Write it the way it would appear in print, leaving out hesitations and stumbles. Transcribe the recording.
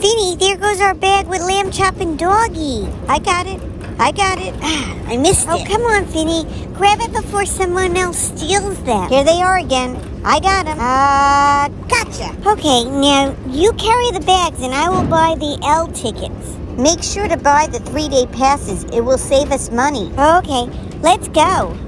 Finny, there goes our bag with Lamb Chop and Doggy. I got it. I missed it. Oh, come on, Finny. Grab it before someone else steals them. Here they are again. I got them. Gotcha. Okay, now you carry the bags and I will buy the L tickets. Make sure to buy the 3-day passes. It will save us money. Okay, let's go.